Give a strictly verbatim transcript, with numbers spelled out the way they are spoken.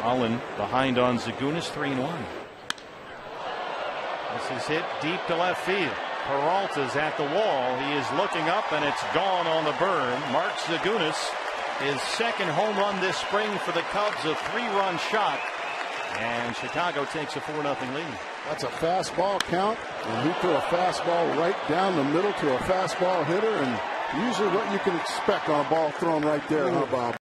Holland behind on Zagunis, three and one. This is hit deep to left field. Peralta's at the wall. He is looking up, and it's gone on the burn. Mark Zagunis, his second home run this spring for the Cubs, a three-run shot, and Chicago takes a four nothing lead. That's a fastball count, and he threw a fastball right down the middle to a fastball hitter, and usually what you can expect on a ball thrown right there, huh, Bob?